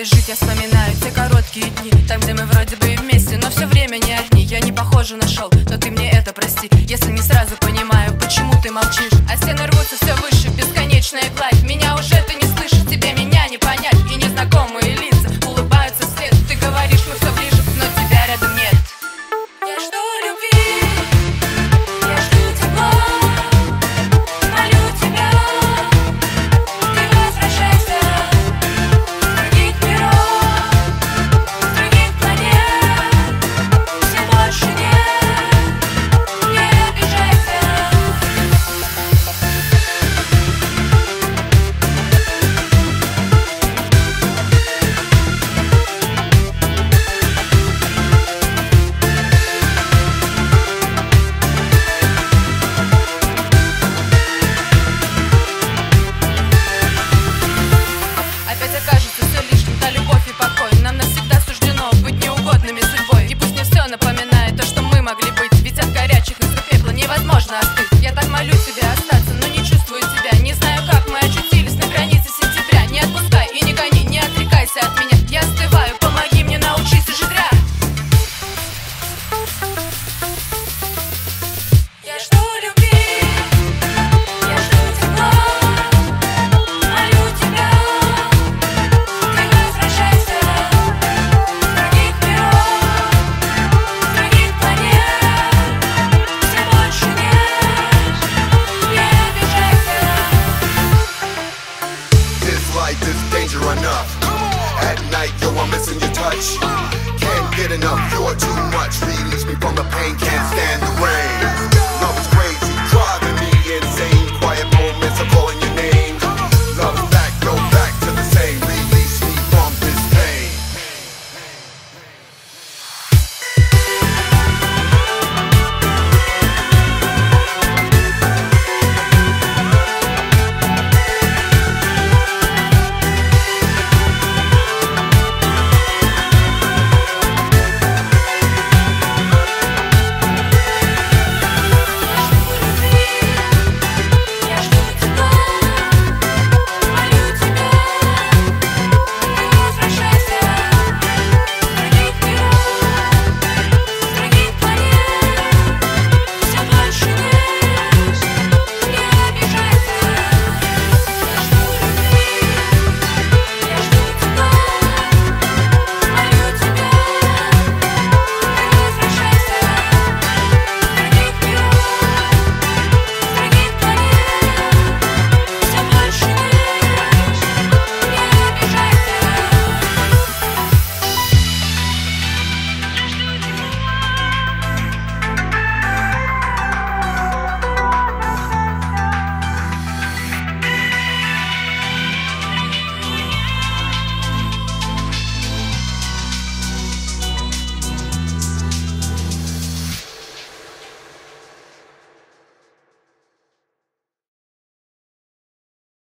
пытаюсь жить, я вспоминаю те короткие дни, там, где мы вроде бы и вместе, но все время не одни. Я не похожа на шоу, но ты мне это прости, если не сразу понимаю, почему ты молчишь. А стены рвутся все выше, бесконечная гладь. Меня уже ты не слышишь, тебе меня не понять. И незнакомые лица улыбаются вслед. Ты говоришь, мы все ближе, но тебя рядом нет. Я жду любви, я жду тепла, молю тебя, ты возвращайся. С других миров, с других планет, все больше нет, не обижайся. Опять окажется все лишним, та любовь и покой. Нам навсегда суждено быть неугодными судьбой. И пусть мне все напоминает то, что мы могли быть, ведь от горячих искр пепла невозможно остыть. Я так молю тебя остаться, но не чувствую тебя. Не знаю, как мы очутились на границе сентября. Не отпускай и не гони, не отрекайся от меня. Я остываю, помоги мне, научись жить зря. Я жду любви, я жду тепла, молю тебя, ты возвращайся. С других миров, с других планет, все больше нет, не обижайся. This light, this danger enough. At night, yo, I'm missing your touch. Can't get enough, you're too much. Release me from the pain, can't stand around.